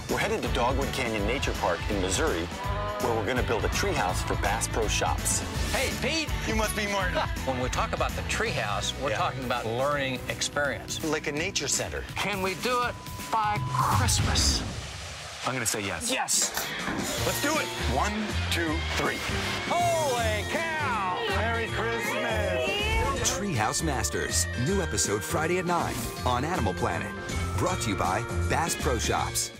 We're headed to Dogwood Canyon Nature Park in Missouri, where we're going to build a treehouse for Bass Pro Shops. Hey, Pete! You must be Martin. When we talk about the treehouse, we're talking about learning experience. Like a nature center. Can we do it by Christmas? I'm going to say yes. Yes! Let's do it. 1, 2, 3. Holy cow! Merry Christmas! Treehouse Masters. New episode Friday at 9 on Animal Planet. Brought to you by Bass Pro Shops.